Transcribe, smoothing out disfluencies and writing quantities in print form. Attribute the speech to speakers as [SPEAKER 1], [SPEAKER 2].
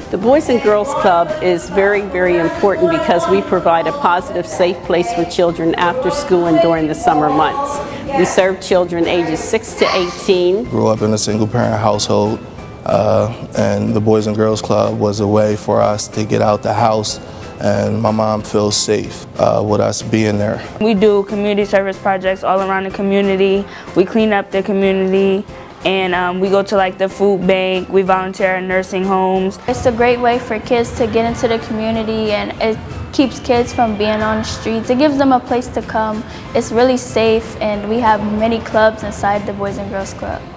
[SPEAKER 1] The Boys and Girls Club is very, very important because we provide a positive, safe place for children after school and during the summer months. We serve children ages 6 to 18.
[SPEAKER 2] Grew up in a single-parent household, and the Boys and Girls Club was a way for us to get out the house, and my mom feels safe with us being there.
[SPEAKER 3] We do community service projects all around the community. We clean up the community. And we go to like the food bank, we volunteer in nursing homes.
[SPEAKER 4] It's a great way for kids to get into the community, and it keeps kids from being on the streets. It gives them a place to come. It's really safe, and we have many clubs inside the Boys and Girls Club.